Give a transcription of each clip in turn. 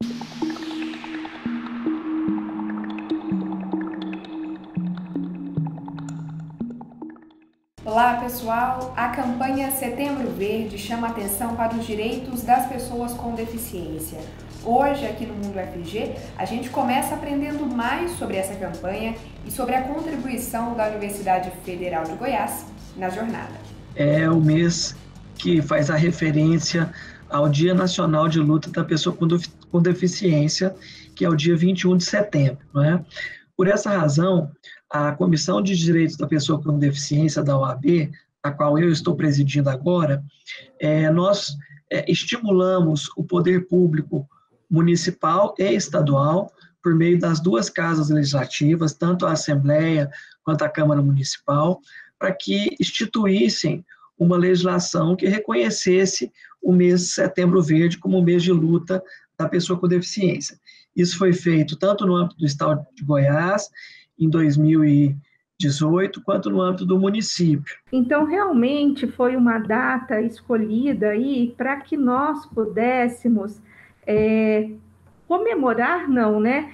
Olá pessoal, a campanha Setembro Verde chama atenção para os direitos das pessoas com deficiência. Hoje, aqui no Mundo FG, a gente começa aprendendo mais sobre essa campanha e sobre a contribuição da Universidade Federal de Goiás na jornada. É o mês que faz a referência ao Dia Nacional de Luta da Pessoa com Deficiência, que é o dia 21 de setembro, não é? Por essa razão, a Comissão de Direitos da Pessoa com Deficiência da OAB, a qual eu estou presidindo agora, nós estimulamos o poder público municipal e estadual, por meio das duas casas legislativas, tanto a Assembleia quanto a Câmara Municipal, para que instituíssem uma legislação que reconhecesse o mês de Setembro Verde como o mês de luta da pessoa com deficiência. Isso foi feito tanto no âmbito do Estado de Goiás, em 2018, quanto no âmbito do município. Então, realmente foi uma data escolhida aí para que nós pudéssemos comemorar, não, né?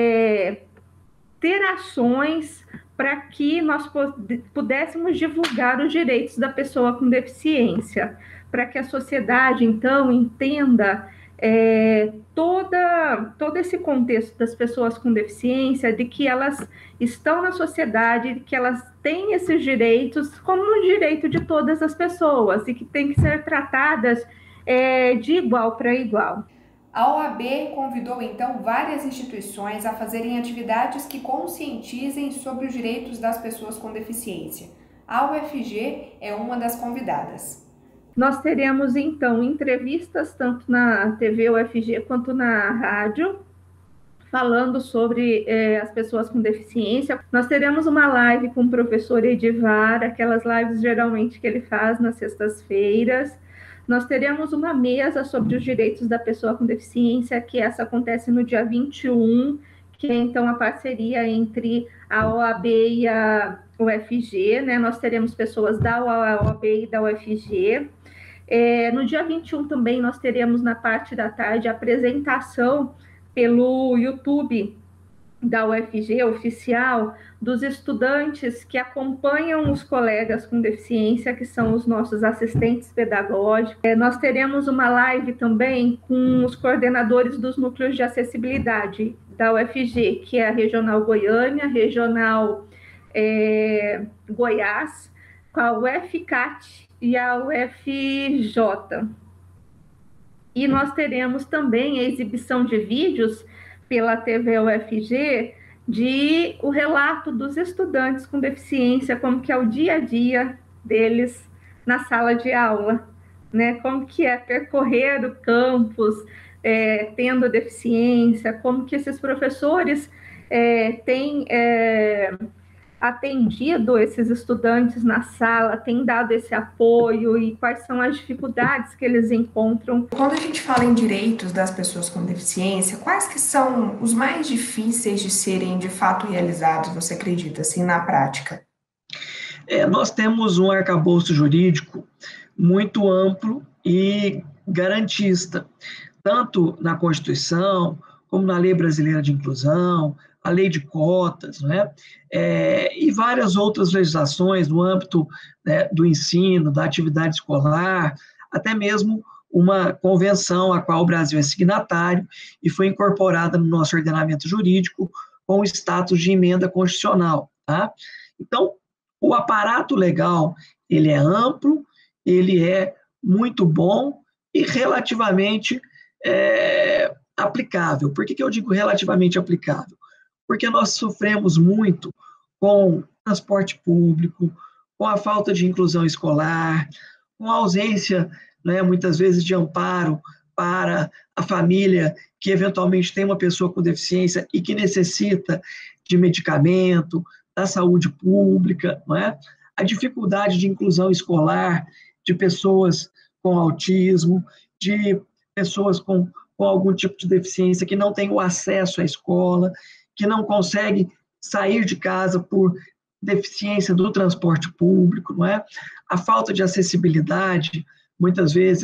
Ter ações para que nós pudéssemos divulgar os direitos da pessoa com deficiência, para que a sociedade, então, entenda todo esse contexto das pessoas com deficiência, de que elas estão na sociedade, de que elas têm esses direitos como um direito de todas as pessoas e que têm que ser tratadas de igual para igual. A OAB convidou então várias instituições a fazerem atividades que conscientizem sobre os direitos das pessoas com deficiência. A UFG é uma das convidadas. Nós teremos, então, entrevistas tanto na TV UFG quanto na rádio, falando sobre as pessoas com deficiência. Nós teremos uma live com o professor Edivar, aquelas lives geralmente que ele faz nas sextas-feiras. Nós teremos uma mesa sobre os direitos da pessoa com deficiência, que essa acontece no dia 21, que é, então, a parceria entre a OAB e a UFG, né? Nós teremos pessoas da OAB e da UFG. No dia 21 também nós teremos na parte da tarde a apresentação pelo YouTube da UFG oficial dos estudantes que acompanham os colegas com deficiência, que são os nossos assistentes pedagógicos. Nós teremos uma live também com os coordenadores dos núcleos de acessibilidade da UFG, que é a Regional Goiânia, Regional Goiás, com a UFCAT e a UFJ. E nós teremos também a exibição de vídeos pela TV UFG de o relato dos estudantes com deficiência, como que é o dia a dia deles na sala de aula, né? Como que é percorrer o campus tendo deficiência, como que esses professores têm atendido esses estudantes na sala, tem dado esse apoio e quais são as dificuldades que eles encontram. Quando a gente fala em direitos das pessoas com deficiência, quais que são os mais difíceis de serem de fato realizados, você acredita, assim, na prática? Nós temos um arcabouço jurídico muito amplo e garantista, tanto na Constituição, como na Lei Brasileira de Inclusão, a lei de cotas, né? E várias outras legislações no âmbito, né, do ensino, da atividade escolar, até mesmo uma convenção a qual o Brasil é signatário e foi incorporada no nosso ordenamento jurídico com o status de emenda constitucional. Tá? Então, o aparato legal, ele é amplo, ele é muito bom e relativamente aplicável. Por que eu digo relativamente aplicável? Porque nós sofremos muito com transporte público, com a falta de inclusão escolar, com a ausência, né, muitas vezes, de amparo para a família que eventualmente tem uma pessoa com deficiência e que necessita de medicamento, da saúde pública, não é? A dificuldade de inclusão escolar de pessoas com autismo, de pessoas com algum tipo de deficiência que não têm o acesso à escola, que não consegue sair de casa por deficiência do transporte público, não é? A falta de acessibilidade, muitas vezes,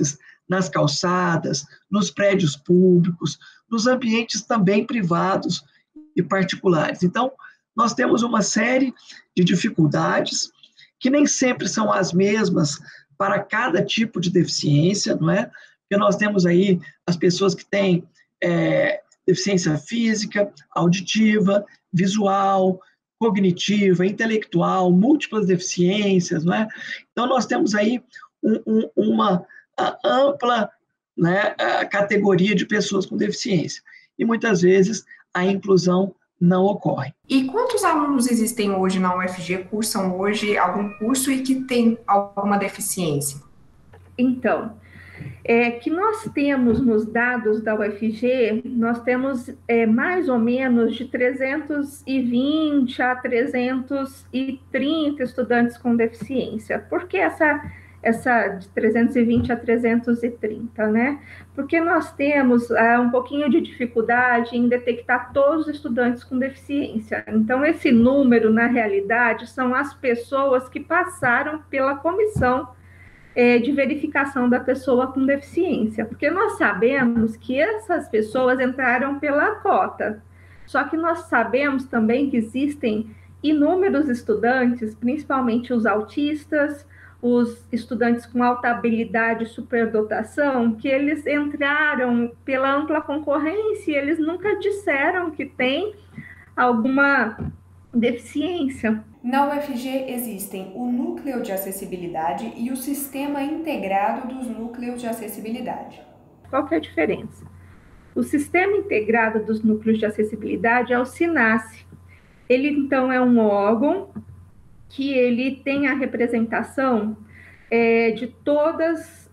nas calçadas, nos prédios públicos, nos ambientes também privados e particulares. Então, nós temos uma série de dificuldades que nem sempre são as mesmas para cada tipo de deficiência, não é? Porque nós temos aí as pessoas que têm deficiência física, auditiva, visual, cognitiva, intelectual, múltiplas deficiências, não é? Então, nós temos aí uma ampla, né, categoria de pessoas com deficiência. E muitas vezes a inclusão não ocorre. E quantos alunos existem hoje na UFG, cursam hoje algum curso e que tem alguma deficiência? Então, que nós temos nos dados da UFG, nós temos mais ou menos de 320 a 330 estudantes com deficiência. Por que essa de 320 a 330, né? Porque nós temos um pouquinho de dificuldade em detectar todos os estudantes com deficiência. Então, esse número, na realidade, são as pessoas que passaram pela comissão de verificação da pessoa com deficiência, porque nós sabemos que essas pessoas entraram pela cota, só que nós sabemos também que existem inúmeros estudantes, principalmente os autistas, os estudantes com alta habilidade e superdotação, que eles entraram pela ampla concorrência e eles nunca disseram que tem alguma deficiência. Na UFG existem o Núcleo de Acessibilidade e o Sistema Integrado dos Núcleos de Acessibilidade. Qual que é a diferença? O Sistema Integrado dos Núcleos de Acessibilidade é o SINASE. Ele, então, é um órgão que ele tem a representação de todas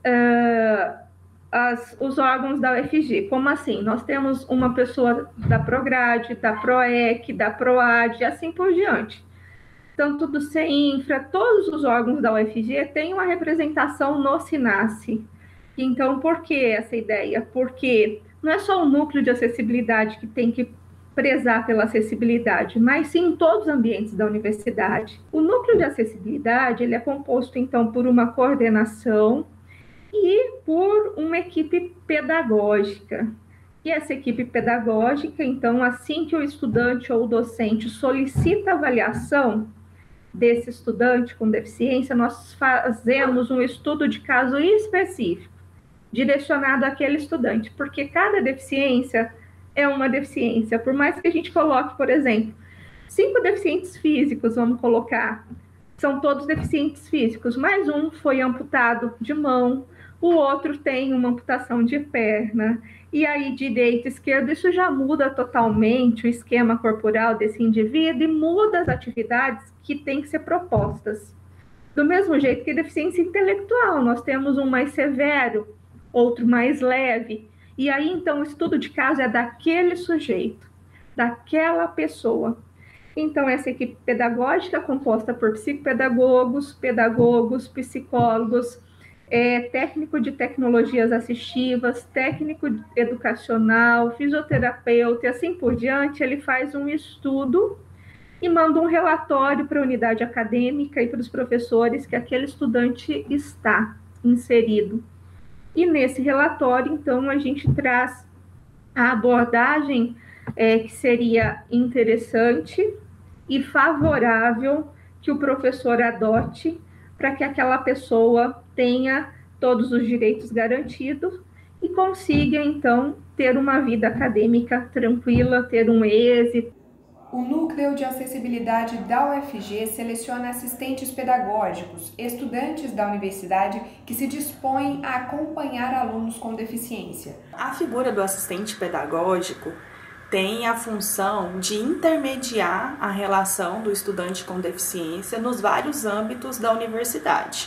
os órgãos da UFG. Como assim? Nós temos uma pessoa da Prograde, da PROEC, da PROAD, e assim por diante. Tanto do CEINFRA, todos os órgãos da UFG têm uma representação no SINASE. Então, por que essa ideia? Porque não é só o núcleo de acessibilidade que tem que prezar pela acessibilidade, mas sim em todos os ambientes da universidade. O núcleo de acessibilidade ele é composto, então, por uma coordenação e por uma equipe pedagógica. E essa equipe pedagógica, então, assim que o estudante ou o docente solicita avaliação desse estudante com deficiência, nós fazemos um estudo de caso específico, direcionado àquele estudante, porque cada deficiência é uma deficiência. Por mais que a gente coloque, por exemplo, 5 deficientes físicos, vamos colocar, são todos deficientes físicos, mas um foi amputado de mão, o outro tem uma amputação de perna, e aí direita, esquerda, isso já muda totalmente o esquema corporal desse indivíduo e muda as atividades que têm que ser propostas. Do mesmo jeito que a deficiência intelectual, nós temos um mais severo, outro mais leve, e aí então o estudo de caso é daquele sujeito, daquela pessoa. Então essa equipe pedagógica é composta por psicopedagogos, pedagogos, psicólogos, técnico de tecnologias assistivas, técnico educacional, fisioterapeuta e assim por diante. Ele faz um estudo e manda um relatório para a unidade acadêmica e para os professores que aquele estudante está inserido. E nesse relatório, então, a gente traz a abordagem que seria interessante e favorável que o professor adote para que aquela pessoa tenha todos os direitos garantidos e consiga, então, ter uma vida acadêmica tranquila, ter um êxito. O Núcleo de Acessibilidade da UFG seleciona assistentes pedagógicos, estudantes da universidade que se dispõem a acompanhar alunos com deficiência. A figura do assistente pedagógico tem a função de intermediar a relação do estudante com deficiência nos vários âmbitos da universidade,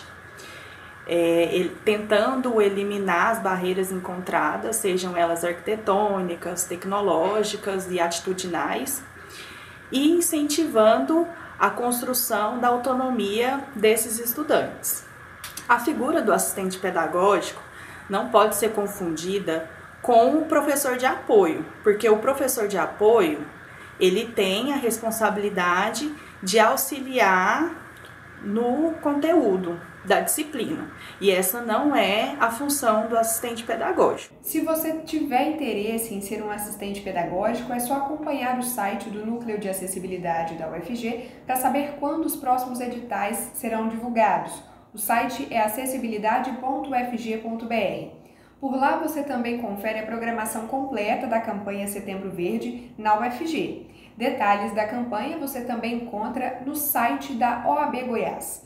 tentando eliminar as barreiras encontradas, sejam elas arquitetônicas, tecnológicas e atitudinais, e incentivando a construção da autonomia desses estudantes. A figura do assistente pedagógico não pode ser confundida com o professor de apoio, porque o professor de apoio, ele tem a responsabilidade de auxiliar no conteúdo da disciplina. E essa não é a função do assistente pedagógico. Se você tiver interesse em ser um assistente pedagógico, é só acompanhar o site do Núcleo de Acessibilidade da UFG para saber quando os próximos editais serão divulgados. O site é acessibilidade.ufg.br. Por lá você também confere a programação completa da campanha Setembro Verde na UFG. Detalhes da campanha você também encontra no site da OAB Goiás,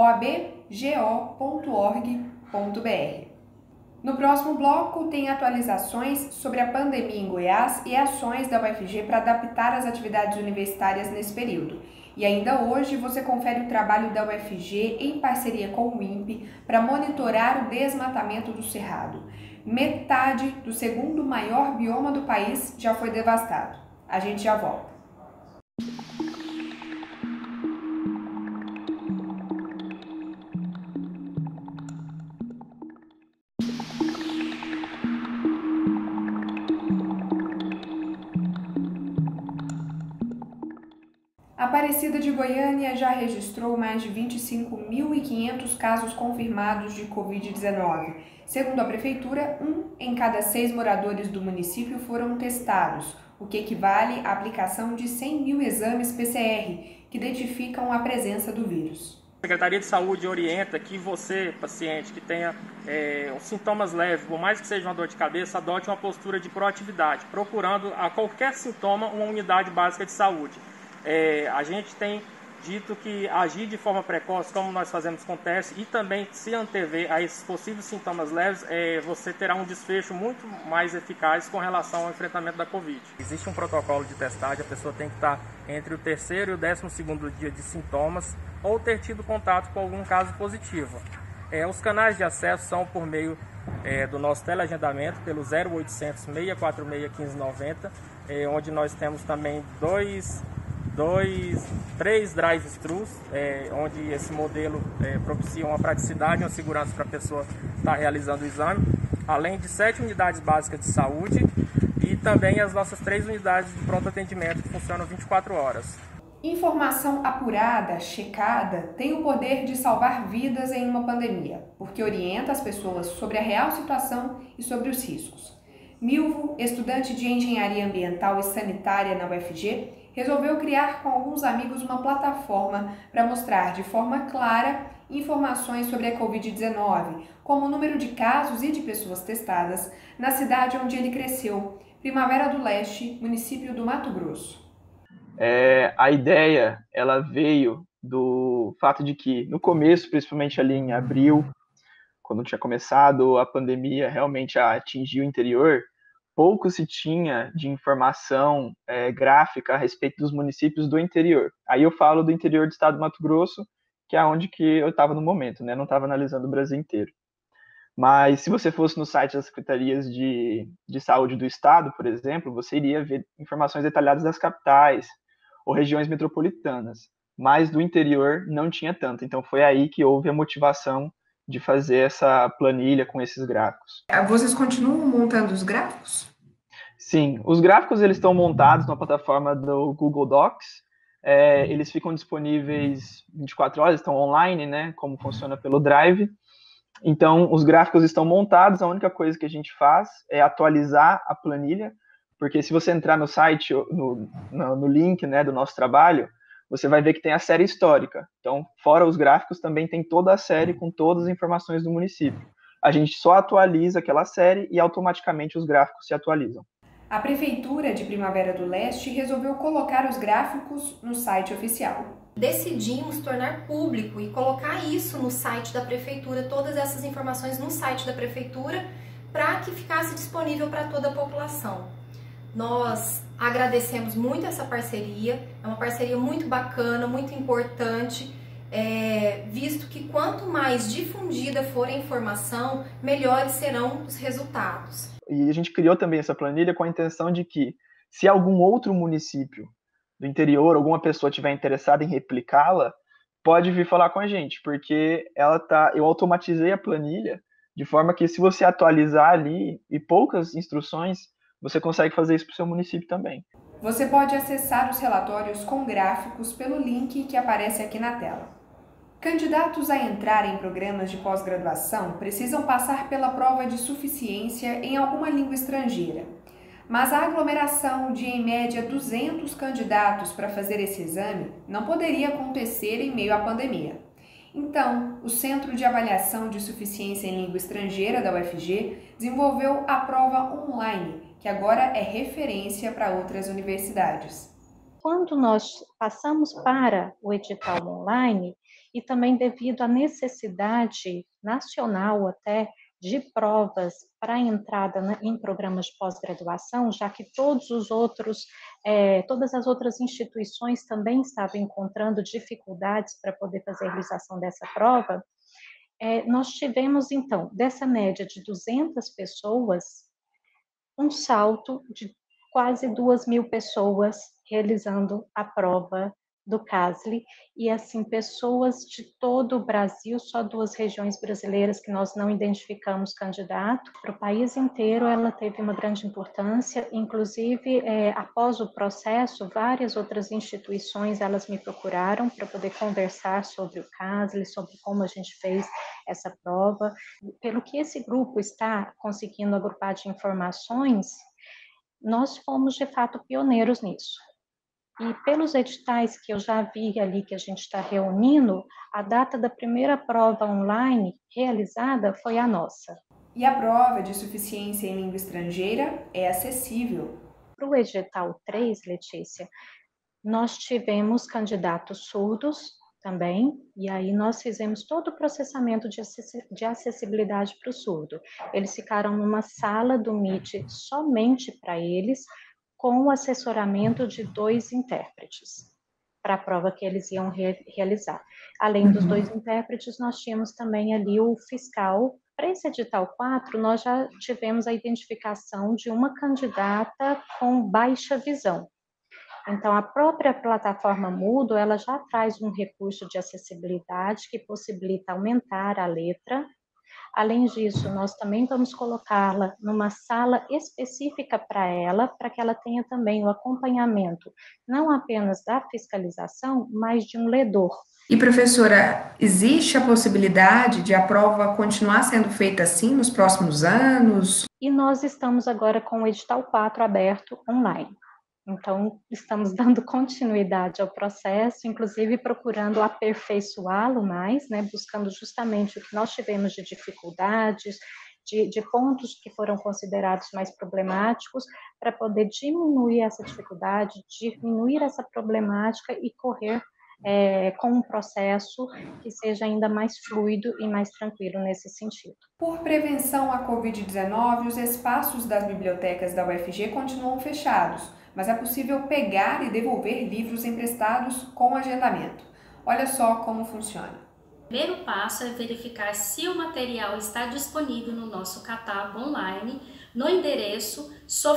oabgo.org.br. No próximo bloco tem atualizações sobre a pandemia em Goiás e ações da UFG para adaptar as atividades universitárias nesse período. E ainda hoje você confere o trabalho da UFG em parceria com o INPE para monitorar o desmatamento do Cerrado. Metade do segundo maior bioma do país já foi devastado. A gente já volta. Aparecida de Goiânia já registrou mais de 25.500 casos confirmados de Covid-19. Segundo a Prefeitura, 1 em cada 6 moradores do município foram testados, o que equivale à aplicação de 100 mil exames PCR, que identificam a presença do vírus. A Secretaria de Saúde orienta que você, paciente que tenha sintomas leves, por mais que seja uma dor de cabeça, adote uma postura de proatividade, procurando a qualquer sintoma uma unidade básica de saúde. A gente tem dito que agir de forma precoce, como nós fazemos com testes, e também se antever a esses possíveis sintomas leves, você terá um desfecho muito mais eficaz com relação ao enfrentamento da Covid. Existe um protocolo de testagem, a pessoa tem que estar entre o 3º e o 12º dia de sintomas, ou ter tido contato com algum caso positivo. Os canais de acesso são por meio do nosso teleagendamento, pelo 0800 646 1590, onde nós temos também três drive-thrus, onde esse modelo propicia uma praticidade e uma segurança para a pessoa estar realizando o exame, além de 7 unidades básicas de saúde e também as nossas 3 unidades de pronto atendimento que funcionam 24 horas. Informação apurada, checada, tem o poder de salvar vidas em uma pandemia, porque orienta as pessoas sobre a real situação e sobre os riscos. Milvo, estudante de Engenharia Ambiental e Sanitária na UFG, resolveu criar com alguns amigos uma plataforma para mostrar de forma clara informações sobre a Covid-19, como o número de casos e de pessoas testadas na cidade onde ele cresceu, Primavera do Leste, município do Mato Grosso. A ideia ela veio do fato de que, no começo, principalmente ali em abril, quando tinha começado a pandemia realmente a atingir o interior, pouco se tinha de informação gráfica a respeito dos municípios do interior. Aí eu falo do interior do estado do Mato Grosso, que é onde que eu estava no momento, né? Não estava analisando o Brasil inteiro. Mas se você fosse no site das secretarias de saúde do estado, por exemplo, você iria ver informações detalhadas das capitais ou regiões metropolitanas. Mas do interior não tinha tanto. Então foi aí que houve a motivação de fazer essa planilha com esses gráficos. Vocês continuam montando os gráficos? Sim, os gráficos eles estão montados na plataforma do Google Docs. Eles ficam disponíveis 24 horas, estão online, né? Como funciona pelo Drive. Então, os gráficos estão montados, a única coisa que a gente faz é atualizar a planilha, porque se você entrar no site, no link, né, do nosso trabalho, você vai ver que tem a série histórica. Então, fora os gráficos, também tem toda a série com todas as informações do município. A gente só atualiza aquela série e automaticamente os gráficos se atualizam. A Prefeitura de Primavera do Leste resolveu colocar os gráficos no site oficial. Decidimos tornar público e colocar isso no site da Prefeitura, todas essas informações no site da Prefeitura, para que ficasse disponível para toda a população. Nós agradecemos muito essa parceria, é uma parceria muito bacana, muito importante, visto que quanto mais difundida for a informação, melhores serão os resultados. E a gente criou também essa planilha com a intenção de que, se algum outro município do interior, alguma pessoa estiver interessada em replicá-la, pode vir falar com a gente, porque eu automatizei a planilha de forma que, se você atualizar ali e poucas instruções, você consegue fazer isso para o seu município também. Você pode acessar os relatórios com gráficos pelo link que aparece aqui na tela. Candidatos a entrar em programas de pós-graduação precisam passar pela prova de suficiência em alguma língua estrangeira. Mas a aglomeração de, em média, 200 candidatos para fazer esse exame não poderia acontecer em meio à pandemia. Então, o Centro de Avaliação de Suficiência em Língua Estrangeira da UFG desenvolveu a prova online, que agora é referência para outras universidades. Quando nós passamos para o edital online, e também devido à necessidade nacional até de provas para entrada em programas de pós-graduação, já que todas as outras instituições também estavam encontrando dificuldades para poder fazer a realização dessa prova, nós tivemos, então, dessa média de 200 pessoas, um salto de quase 2.000 pessoas realizando a prova do CASLE, e assim, pessoas de todo o Brasil, só 2 regiões brasileiras que nós não identificamos candidato. Para o país inteiro, ela teve uma grande importância, inclusive, após o processo, várias outras instituições, elas me procuraram para poder conversar sobre o CASLE, sobre como a gente fez essa prova. Pelo que esse grupo está conseguindo agrupar de informações, nós fomos, de fato, pioneiros nisso. E pelos editais que eu já vi ali que a gente está reunindo, a data da primeira prova online realizada foi a nossa. E a prova de suficiência em língua estrangeira é acessível. Para o edital 3, Letícia, nós tivemos candidatos surdos também, e aí nós fizemos todo o processamento de acessibilidade para o surdo. Eles ficaram numa sala do Meet somente para eles, com o assessoramento de 2 intérpretes para a prova que eles iam realizar. Além dos 2 intérpretes, nós tínhamos também ali o fiscal. Para esse edital 4, nós já tivemos a identificação de uma candidata com baixa visão. Então, a própria plataforma Moodle, ela já traz um recurso de acessibilidade que possibilita aumentar a letra. Além disso, nós também vamos colocá-la numa sala específica para ela, para que ela tenha também o acompanhamento, não apenas da fiscalização, mas de um ledor. E, professora, existe a possibilidade de a prova continuar sendo feita assim nos próximos anos? E nós estamos agora com o edital 4 aberto online. Então, estamos dando continuidade ao processo, inclusive procurando aperfeiçoá-lo mais, né, buscando justamente o que nós tivemos de dificuldades, de pontos que foram considerados mais problemáticos, para poder diminuir essa dificuldade, diminuir essa problemática e correr com um processo que seja ainda mais fluido e mais tranquilo nesse sentido. Por prevenção à Covid-19, os espaços das bibliotecas da UFG continuam fechados, mas é possível pegar e devolver livros emprestados com agendamento. Olha só como funciona. O primeiro passo é verificar se o material está disponível no nosso catálogo online no endereço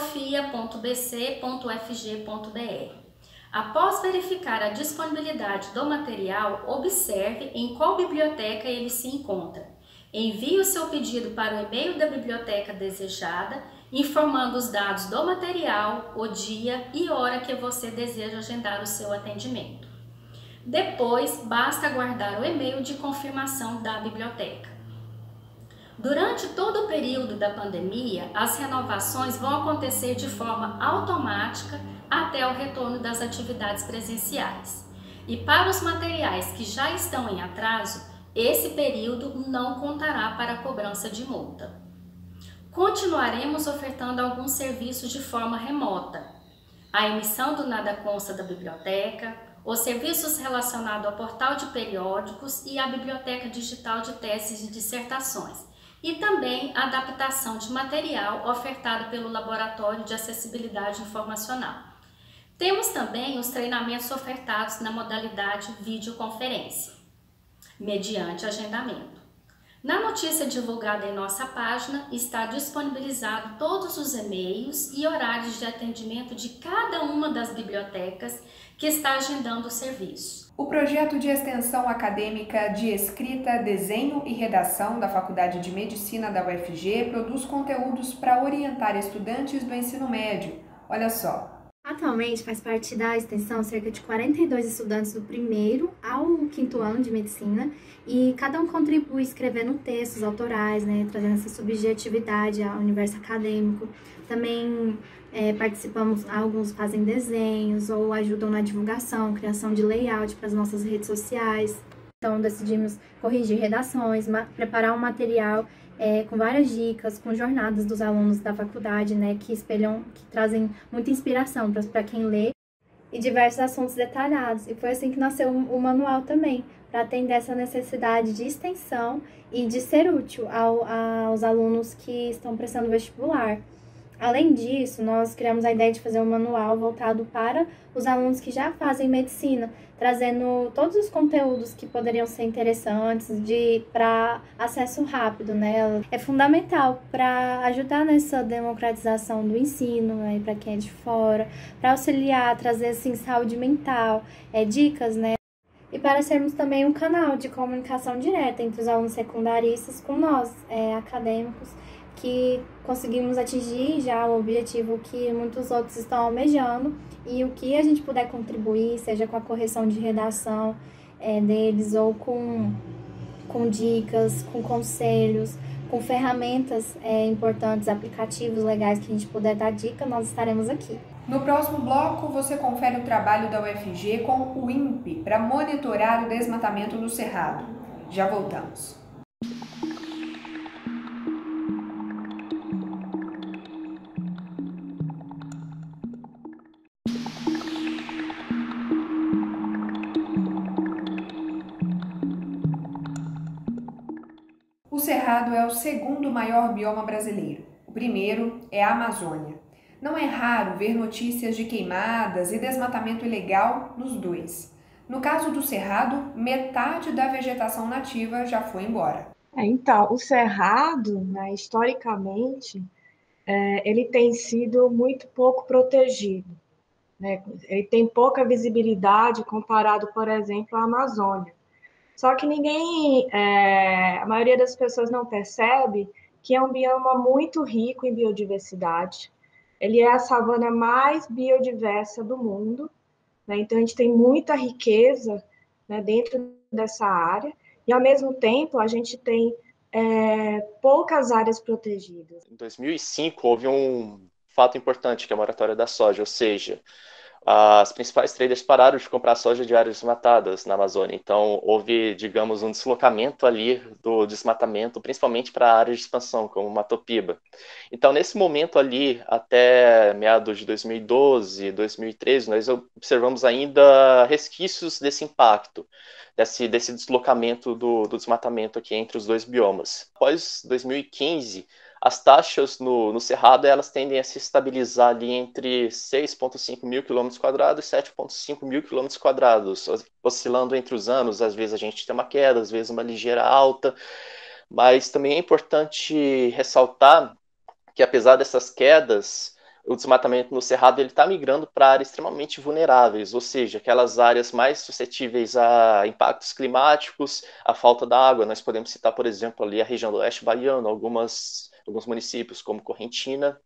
sofia.bc.ufg.br. Após verificar a disponibilidade do material, observe em qual biblioteca ele se encontra. Envie o seu pedido para o e-mail da biblioteca desejada, informando os dados do material, o dia e hora que você deseja agendar o seu atendimento. Depois, basta aguardar o e-mail de confirmação da biblioteca. Durante todo o período da pandemia, as renovações vão acontecer de forma automática até o retorno das atividades presenciais. E para os materiais que já estão em atraso, esse período não contará para a cobrança de multa. Continuaremos ofertando alguns serviços de forma remota. A emissão do Nada Consta da biblioteca, os serviços relacionados ao portal de periódicos e à biblioteca digital de teses e dissertações, e também a adaptação de material ofertado pelo Laboratório de Acessibilidade Informacional. Temos também os treinamentos ofertados na modalidade videoconferência, mediante agendamento. Na notícia divulgada em nossa página está disponibilizado todos os e-mails e horários de atendimento de cada uma das bibliotecas que está agendando o serviço. O projeto de extensão acadêmica de escrita, desenho e redação da Faculdade de Medicina da UFG produz conteúdos para orientar estudantes do ensino médio. Olha só. Atualmente faz parte da extensão cerca de 42 estudantes do primeiro ao quinto ano de medicina e cada um contribui escrevendo textos autorais, né, trazendo essa subjetividade ao universo acadêmico. Também participamos, alguns fazem desenhos ou ajudam na divulgação, criação de layout para as nossas redes sociais. Então decidimos corrigir redações, preparar um material com várias dicas, com jornadas dos alunos da faculdade, né, que trazem muita inspiração para quem lê, e diversos assuntos detalhados. E foi assim que nasceu o manual também, para atender essa necessidade de extensão e de ser útil aos alunos que estão prestando vestibular. Além disso, nós criamos a ideia de fazer um manual voltado para os alunos que já fazem medicina, trazendo todos os conteúdos que poderiam ser interessantes para acesso rápido, né? É fundamental para ajudar nessa democratização do ensino, né, para quem é de fora, para auxiliar, trazer assim, saúde mental, dicas, né? E para sermos também um canal de comunicação direta entre os alunos secundaristas com nós, acadêmicos, que conseguimos atingir já o objetivo que muitos outros estão almejando, e o que a gente puder contribuir, seja com a correção de redação deles ou com dicas, com conselhos, com ferramentas importantes, aplicativos legais que a gente puder dar dica, nós estaremos aqui. No próximo bloco, você confere o trabalho da UFG com o INPE para monitorar o desmatamento no Cerrado. Já voltamos. O Cerrado é o segundo maior bioma brasileiro. O primeiro é a Amazônia. Não é raro ver notícias de queimadas e desmatamento ilegal nos dois. No caso do Cerrado, metade da vegetação nativa já foi embora. Então, o Cerrado, né, historicamente, ele tem sido muito pouco protegido, né? Ele tem pouca visibilidade comparado, por exemplo, à Amazônia. Só que a maioria das pessoas não percebe que é um bioma muito rico em biodiversidade. Ele é a savana mais biodiversa do mundo, né? Então a gente tem muita riqueza, né, dentro dessa área, e ao mesmo tempo a gente tem poucas áreas protegidas. Em 2005 houve um fato importante, que é a moratória da soja, ou seja, as principais traders pararam de comprar soja de áreas desmatadas na Amazônia. Então, houve, digamos, um deslocamento ali do desmatamento, principalmente para áreas de expansão, como Matopiba. Então, nesse momento ali, até meados de 2012, 2013, nós observamos ainda resquícios desse impacto, desse deslocamento do desmatamento aqui entre os dois biomas. Após 2015, as taxas no Cerrado, elas tendem a se estabilizar ali entre 6,5 mil quilômetros quadrados e 7,5 mil quilômetros quadrados, oscilando entre os anos. Às vezes a gente tem uma queda, às vezes uma ligeira alta, mas também é importante ressaltar que, apesar dessas quedas, o desmatamento no Cerrado está migrando para áreas extremamente vulneráveis, ou seja, aquelas áreas mais suscetíveis a impactos climáticos, a falta da água. Nós podemos citar, por exemplo, ali a região do oeste baiano, alguns municípios, como Correntina.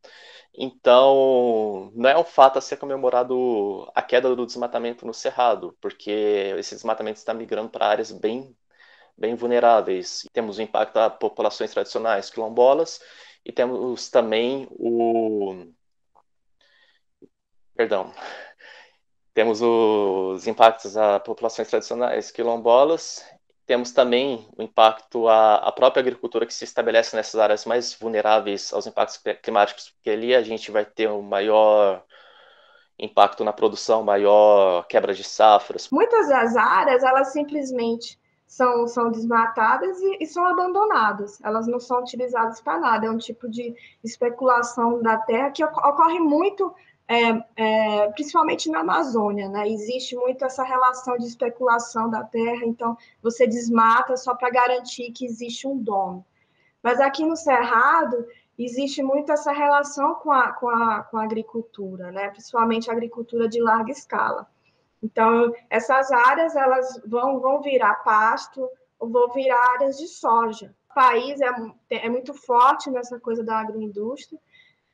Então, não é um fato a ser comemorado a queda do desmatamento no Cerrado, porque esse desmatamento está migrando para áreas bem vulneráveis. Temos o impacto das populações tradicionais quilombolas e temos também temos os impactos a populações tradicionais quilombolas. Temos também o impacto à própria agricultura, que se estabelece nessas áreas mais vulneráveis aos impactos climáticos, porque ali a gente vai ter um maior impacto na produção, maior quebra de safras. Muitas das áreas, elas simplesmente são desmatadas e são abandonadas. Elas não são utilizadas para nada. É um tipo de especulação da terra que ocorre muito, principalmente na Amazônia, né? Existe muito essa relação de especulação da terra, então você desmata só para garantir que existe um dono. Mas aqui no Cerrado existe muito essa relação com a agricultura, né? Principalmente a agricultura de larga escala. Então, essas áreas elas vão virar pasto ou vão virar áreas de soja. O país é muito forte nessa coisa da agroindústria,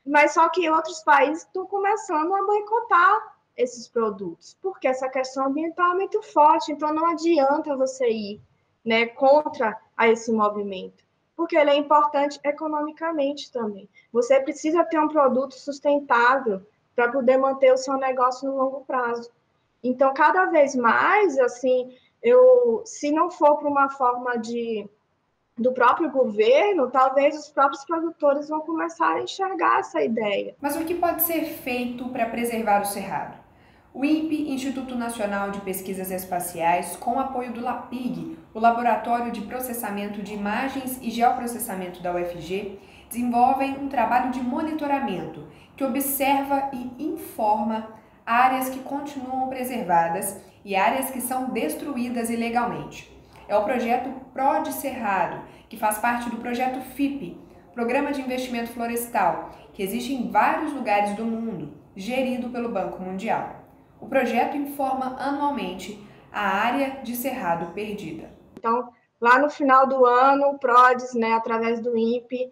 Mas só que outros países estão começando a boicotar esses produtos, porque essa questão ambiental é muito forte, então não adianta você ir, né, contra esse movimento, porque ele é importante economicamente também. Você precisa ter um produto sustentável para poder manter o seu negócio no longo prazo. Então, cada vez mais, assim, se não for por uma forma do próprio governo, talvez os próprios produtores vão começar a enxergar essa ideia. Mas o que pode ser feito para preservar o cerrado? O INPE, Instituto Nacional de Pesquisas Espaciais, com o apoio do LAPIG, o Laboratório de Processamento de Imagens e Geoprocessamento da UFG, desenvolvem um trabalho de monitoramento que observa e informa áreas que continuam preservadas e áreas que são destruídas ilegalmente. É o projeto PRODE Cerrado, que faz parte do projeto FIP, Programa de Investimento Florestal, que existe em vários lugares do mundo, gerido pelo Banco Mundial. O projeto informa anualmente a área de cerrado perdida. Então, lá no final do ano, o PRODES, né, através do INPE,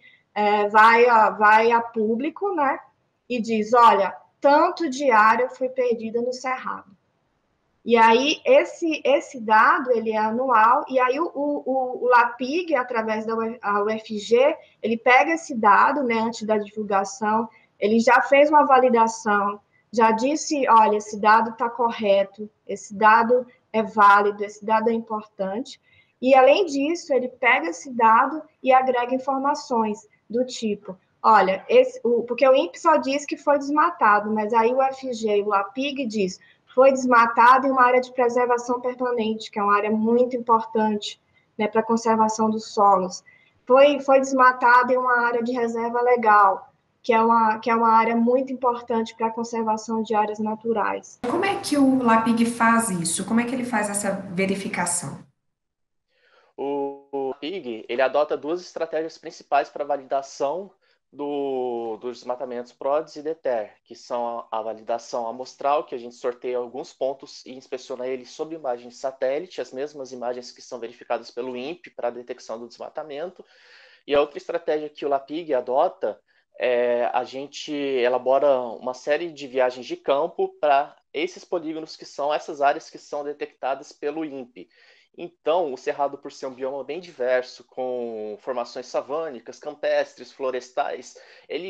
vai a público, né, e diz, olha, tanto de área foi perdida no cerrado. E aí, esse dado, ele é anual, e aí o LAPIG, através da UFG, ele pega esse dado, né, antes da divulgação, ele já fez uma validação, já disse, olha, esse dado está correto, esse dado é válido, esse dado é importante, e além disso, ele pega esse dado e agrega informações do tipo, olha, porque o INPE só diz que foi desmatado, mas aí o UFG e o LAPIG diz, foi desmatado em uma área de preservação permanente, que é uma área muito importante, né, para a conservação dos solos. Foi desmatado em uma área de reserva legal, que é uma área muito importante para a conservação de áreas naturais. Como é que o LAPIG faz isso? Como é que ele faz essa verificação? O LAPIG, ele adota duas estratégias principais para validação dos desmatamentos PRODES e DETER, que são a validação amostral, que a gente sorteia alguns pontos e inspeciona eles sob imagens de satélite, as mesmas imagens que são verificadas pelo INPE para a detecção do desmatamento. E a outra estratégia que o LAPIG adota é a gente elabora uma série de viagens de campo para esses polígonos que são essas áreas que são detectadas pelo INPE. Então, o cerrado, por ser um bioma bem diverso, com formações savânicas, campestres, florestais, ele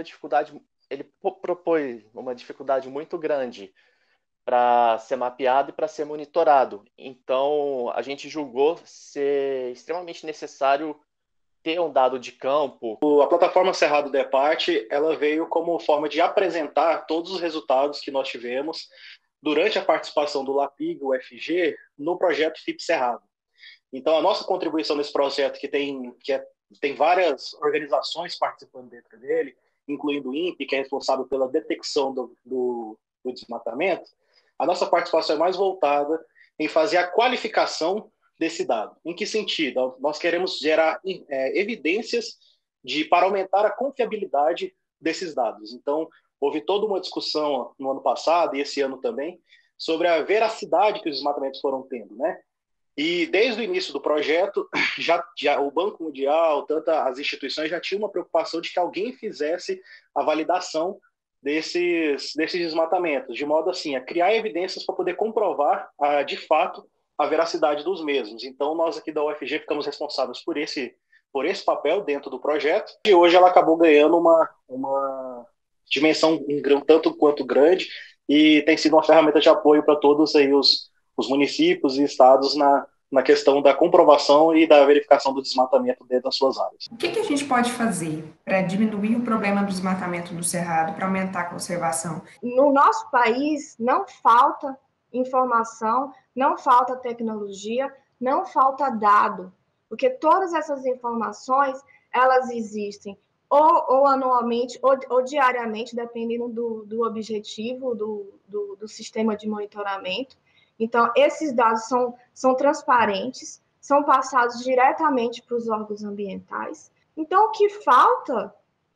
propõe uma dificuldade muito grande para ser mapeado e para ser monitorado. Então, a gente julgou ser extremamente necessário ter um dado de campo. A plataforma Cerrado Depart, ela veio como forma de apresentar todos os resultados que nós tivemos durante a participação do LAPIG, UFG, no projeto FIP Cerrado. Então, a nossa contribuição nesse projeto, que tem várias organizações participando dentro dele, incluindo o INPE, que é responsável pela detecção do desmatamento, a nossa participação é mais voltada em fazer a qualificação desse dado. Em que sentido? Nós queremos gerar evidências para aumentar a confiabilidade desses dados. Então, houve toda uma discussão no ano passado e esse ano também sobre a veracidade que os desmatamentos foram tendo, né? E desde o início do projeto, já o Banco Mundial, tanto as instituições já tinham uma preocupação de que alguém fizesse a validação desses desmatamentos, de modo assim a criar evidências para poder comprovar de fato a veracidade dos mesmos. Então, nós aqui da UFG ficamos responsáveis por esse papel dentro do projeto, e hoje ela acabou ganhando uma dimensão um tanto quanto grande, e tem sido uma ferramenta de apoio para todos aí os municípios e estados na questão da comprovação e da verificação do desmatamento dentro das suas áreas. O que a gente pode fazer para diminuir o problema do desmatamento do cerrado, para aumentar a conservação? No nosso país, não falta informação, não falta tecnologia, não falta dado, porque todas essas informações, elas existem ou anualmente ou diariamente, dependendo do objetivo do sistema de monitoramento. Então, esses dados são transparentes, são passados diretamente para os órgãos ambientais. Então, o que falta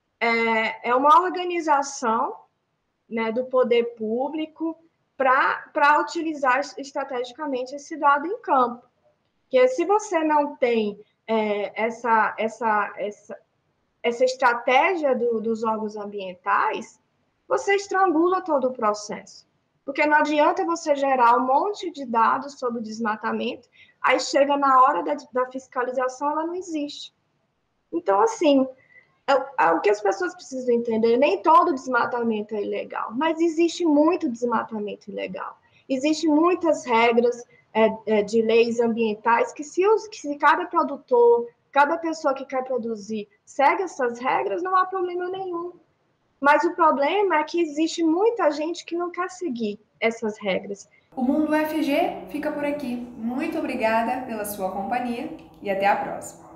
é uma organização, né, do poder público para utilizar estrategicamente esse dado em campo. Porque se você não tem essa estratégia dos órgãos ambientais, você estrangula todo o processo. Porque não adianta você gerar um monte de dados sobre o desmatamento, aí chega na hora da fiscalização, ela não existe. Então, assim, o que as pessoas precisam entender, nem todo desmatamento é ilegal, mas existe muito desmatamento ilegal. Existem muitas regras de leis ambientais que se cada produtor, cada pessoa que quer produzir segue essas regras, não há problema nenhum. Mas o problema é que existe muita gente que não quer seguir essas regras. O Mundo UFG fica por aqui. Muito obrigada pela sua companhia e até a próxima.